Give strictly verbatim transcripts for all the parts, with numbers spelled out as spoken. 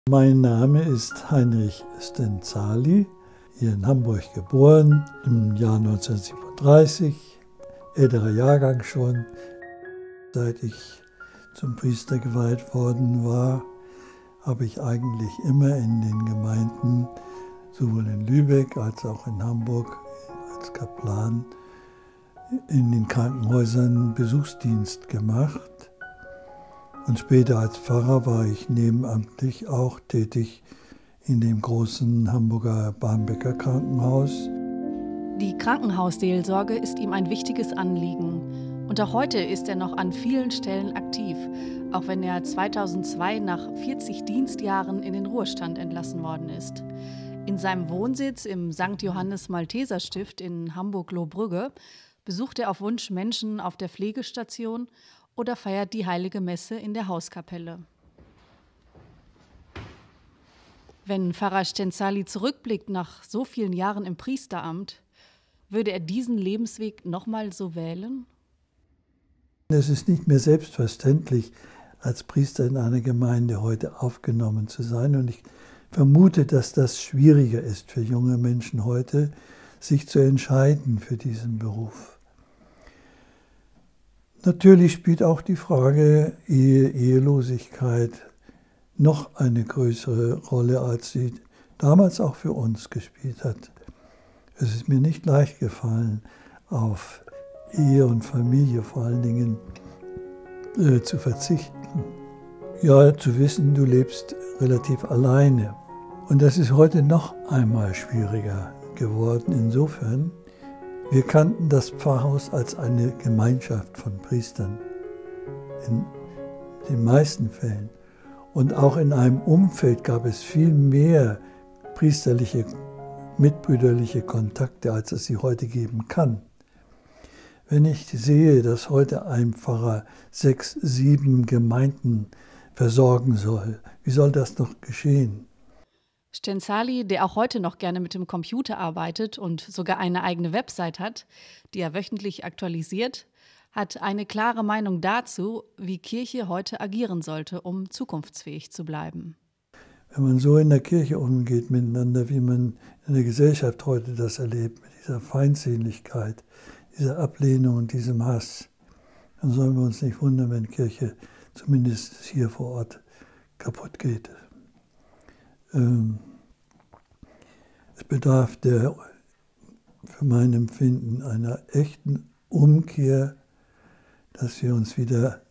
Mein Name ist Heinrich Stenzali, hier in Hamburg geboren, im Jahr neunzehnhundertsiebenunddreißig, älterer Jahrgang schon. Seit ich zum Priester geweiht worden war, habe ich eigentlich immer in den Gemeinden, sowohl in Lübeck als auch in Hamburg als Kaplan, in den Krankenhäusern Besuchsdienst gemacht. Und später als Pfarrer war ich nebenamtlich auch tätig in dem großen Hamburger Barmbecker Krankenhaus. Die Krankenhausseelsorge ist ihm ein wichtiges Anliegen. Und auch heute ist er noch an vielen Stellen aktiv, auch wenn er zweitausendzwei nach vierzig Dienstjahren in den Ruhestand entlassen worden ist. In seinem Wohnsitz im Sankt Johannes Malteser Stift in Hamburg-Lohbrügge besucht er auf Wunsch Menschen auf der Pflegestation oder feiert die Heilige Messe in der Hauskapelle. Wenn Pfarrer Stenzali zurückblickt nach so vielen Jahren im Priesteramt, würde er diesen Lebensweg nochmal so wählen? Es ist nicht mehr selbstverständlich, als Priester in einer Gemeinde heute aufgenommen zu sein. Und ich vermute, dass das schwieriger ist für junge Menschen heute, sich zu entscheiden für diesen Beruf. Natürlich spielt auch die Frage Ehe, Ehelosigkeit noch eine größere Rolle, als sie damals auch für uns gespielt hat. Es ist mir nicht leicht gefallen, auf Ehe und Familie vor allen Dingen äh, zu verzichten. Ja, zu wissen, du lebst relativ alleine. Und das ist heute noch einmal schwieriger geworden insofern. Wir kannten das Pfarrhaus als eine Gemeinschaft von Priestern, in den meisten Fällen. Und auch in einem Umfeld gab es viel mehr priesterliche, mitbrüderliche Kontakte, als es sie heute geben kann. Wenn ich sehe, dass heute ein Pfarrer sechs, sieben Gemeinden versorgen soll, wie soll das noch geschehen? Stenzali, der auch heute noch gerne mit dem Computer arbeitet und sogar eine eigene Website hat, die er wöchentlich aktualisiert, hat eine klare Meinung dazu, wie Kirche heute agieren sollte, um zukunftsfähig zu bleiben. Wenn man so in der Kirche umgeht miteinander, wie man in der Gesellschaft heute das erlebt, mit dieser Feindseligkeit, dieser Ablehnung und diesem Hass, dann sollen wir uns nicht wundern, wenn Kirche zumindest hier vor Ort kaputt geht. Ähm, es bedarf der, für mein Empfinden, einer echten Umkehr, dass wir uns wieder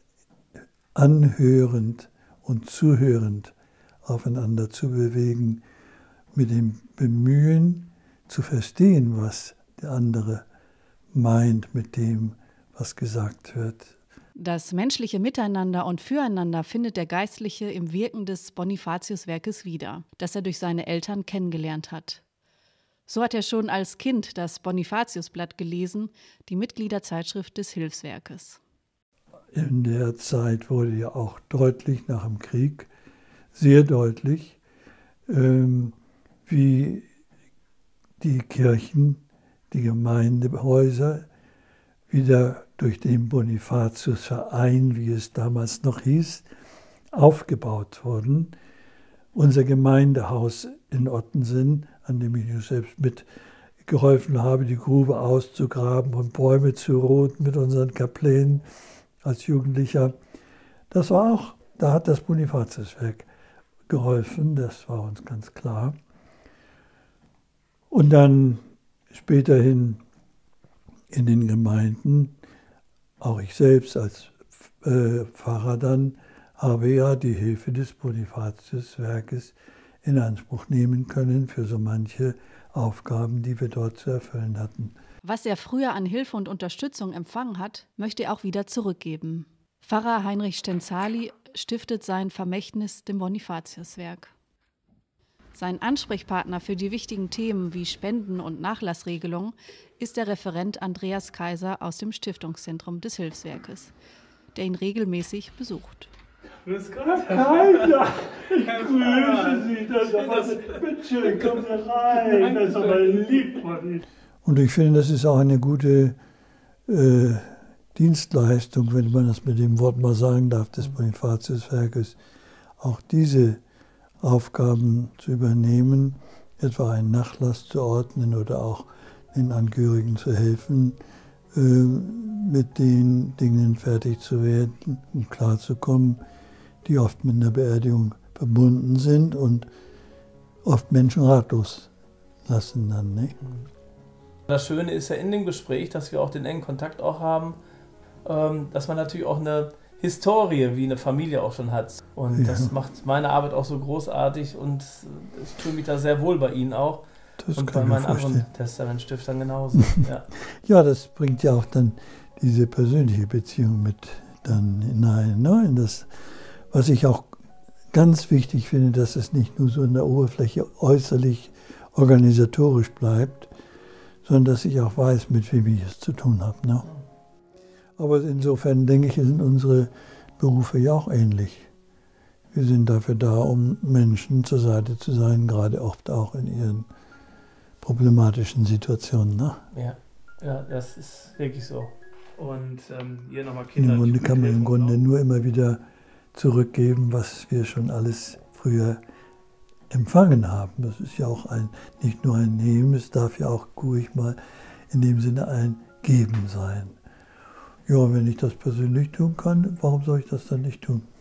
anhörend und zuhörend aufeinander zu bewegen, mit dem Bemühen zu verstehen, was der andere meint mit dem, was gesagt wird. Das menschliche Miteinander und Füreinander findet der Geistliche im Wirken des Bonifatiuswerkes wieder, das er durch seine Eltern kennengelernt hat. So hat er schon als Kind das Bonifatiusblatt gelesen, die Mitgliederzeitschrift des Hilfswerkes. In der Zeit wurde ja auch deutlich nach dem Krieg, sehr deutlich, ähm, wie die Kirchen, die Gemeindehäuser wieder durch den Bonifatiusverein, wie es damals noch hieß, aufgebaut wurden. Unser Gemeindehaus in Ottensen, an dem ich selbst mitgeholfen habe, die Grube auszugraben und Bäume zu roden mit unseren Kaplänen als Jugendlicher, das war auch, da hat das Bonifatiuswerk geholfen, das war uns ganz klar. Und dann späterhin in den Gemeinden, auch ich selbst als äh, Pfarrer dann, habe ja die Hilfe des Bonifatiuswerkes in Anspruch nehmen können für so manche Aufgaben, die wir dort zu erfüllen hatten. Was er früher an Hilfe und Unterstützung empfangen hat, möchte er auch wieder zurückgeben. Pfarrer Heinrich Stenzali stiftet sein Vermächtnis dem Bonifatiuswerk. Sein Ansprechpartner für die wichtigen Themen wie Spenden- und Nachlassregelungen ist der Referent Andreas Kaiser aus dem Stiftungszentrum des Hilfswerkes, der ihn regelmäßig besucht. Grüß Gott, Herr Kaiser! Ich grüße Sie, das ist aber, bitte schön, kommen Sie rein, das ist aber lieb von Ihnen. Und ich finde, das ist auch eine gute äh, Dienstleistung, wenn man das mit dem Wort mal sagen darf, des Bonifatiuswerkes, auch diese Aufgaben zu übernehmen, etwa einen Nachlass zu ordnen oder auch den Angehörigen zu helfen, äh, mit den Dingen fertig zu werden, um klarzukommen, die oft mit einer Beerdigung verbunden sind und oft Menschen ratlos lassen dann. Nicht? Das Schöne ist ja in dem Gespräch, dass wir auch den engen Kontakt auch haben, ähm, dass man natürlich auch eine Historie wie eine Familie auch schon hat. Und ja. das macht meine Arbeit auch so großartig und ich fühle mich da sehr wohl bei Ihnen auch. Das und bei meinen anderen Testamentstiftern genauso. Ja. Ja, das bringt ja auch dann diese persönliche Beziehung mit dann hinein. Ne? In das, was ich auch ganz wichtig finde, dass es nicht nur so in der Oberfläche äußerlich organisatorisch bleibt, sondern dass ich auch weiß, mit wem ich es zu tun habe. Ne? Aber insofern denke ich, sind unsere Berufe ja auch ähnlich. Wir sind dafür da, um Menschen zur Seite zu sein, gerade oft auch in ihren problematischen Situationen. Ne? Ja, ja, das ist wirklich so. Und ähm, hier nochmal Kinder. Im Grunde kann man im Grunde nur immer wieder zurückgeben, was wir schon alles früher empfangen haben. Das ist ja auch ein, nicht nur ein Nehmen, es darf ja auch ruhig mal in dem Sinne ein Geben sein. Ja, wenn ich das persönlich tun kann, warum soll ich das dann nicht tun?